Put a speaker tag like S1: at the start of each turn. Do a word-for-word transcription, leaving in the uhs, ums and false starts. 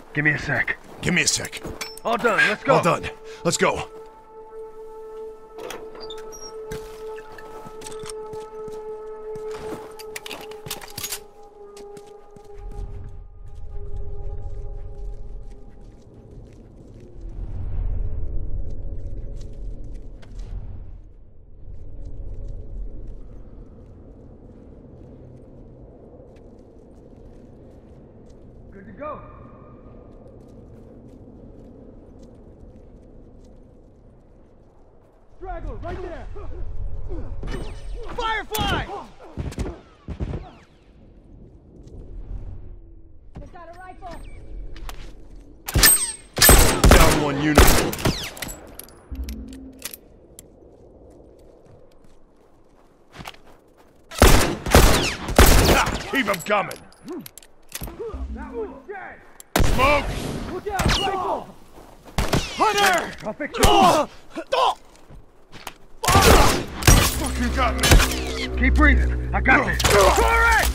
S1: Give me a sec.
S2: Give me a sec.
S1: All done, let's go.
S2: All done. Let's go.
S1: Good to go. Straggler, right there! Firefly!
S3: They've got a rifle.
S2: Down one unit. Ha! Keep them coming.
S1: That one's dead!
S2: Smoke!
S1: Look out, rifle!
S2: Hunter!
S1: I'll fix you.
S2: Oh! Oh! Fucking got me.
S1: Keep breathing. I got this. All right!